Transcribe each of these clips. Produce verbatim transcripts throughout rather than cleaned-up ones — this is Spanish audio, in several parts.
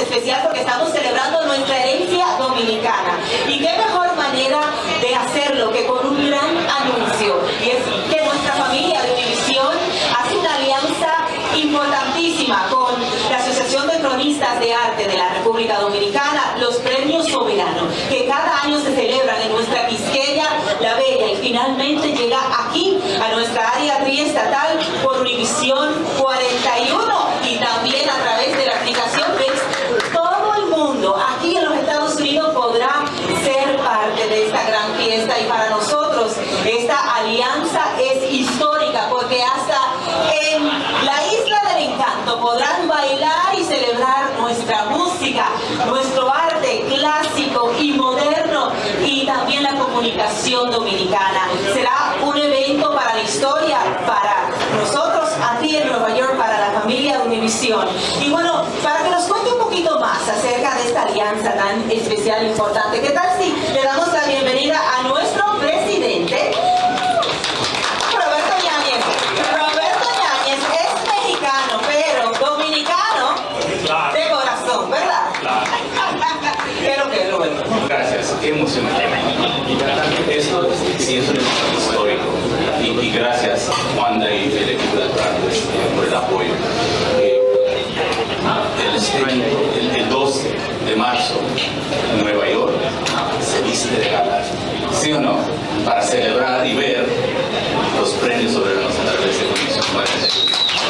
especial porque estamos celebrando nuestra herencia dominicana. Y qué mejor manera de hacerlo que con un gran anuncio. Y es que nuestra familia de Univisión hace una alianza importantísima con la Asociación de Cronistas de Arte de la República Dominicana, los Premios Soberano, que cada año se celebran en nuestra Quisqueya la Bella y finalmente llega aquí a nuestra área triestatal por Univisión cuarenta y uno y también a través de la aplicación V I X. Todo el mundo aquí en los Estados Unidos podrá ser parte de esta gran fiesta y para nosotros esta alianza es histórica porque hasta en la Isla del Encanto podrán bailar y celebrar nuestra música, nuestro arte clásico y moderno y también la comunicación dominicana. Será un evento para la historia, para nosotros aquí en Nueva York, para la familia de Univisión. Y bueno, para que nos cuente un poquito más acerca de esta alianza tan especial e importante, ¿qué tal si le damos la bienvenida a nuestro presidente? Roberto Yáñez. Roberto Yáñez es mexicano, pero dominicano de corazón, ¿verdad? Claro. Pero que Roberto. Gracias, qué emocionante. Esto sí es un evento histórico. Y, y gracias, Wanda y el equipo de Atlantis por el apoyo. Eh, el, el, el dos de marzo, en Nueva York, se viste de gala, ¿sí o no? Para celebrar y ver los premios soberanos a través de esta comisión.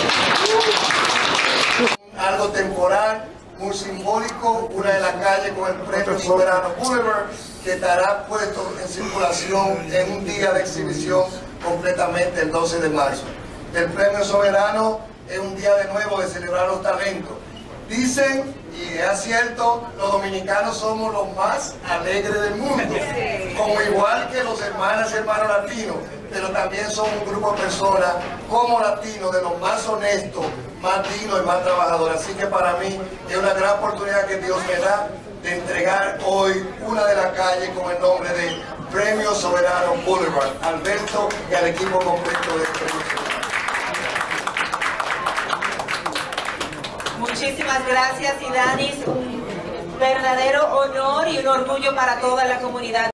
Algo temporal, muy simbólico, una de las calles con el Premio Soberano Boulevard, que estará puesto en circulación en un día de exhibición completamente el doce de marzo. El Premio Soberano es un día de nuevo de celebrar los talentos. Dicen, y es cierto, los dominicanos somos los más alegres del mundo, como igual que los hermanos y hermanos latinos, pero también somos un grupo de personas como latinos de los más honestos, más dignos y más trabajadores. Así que para mí es una gran oportunidad que Dios me da de entregar hoy una de las calles con el nombre de Premio Soberano Boulevard, a Alberto y al equipo completo de Premio Soberano. Muchísimas gracias, Idanis. Un verdadero honor y un orgullo para toda la comunidad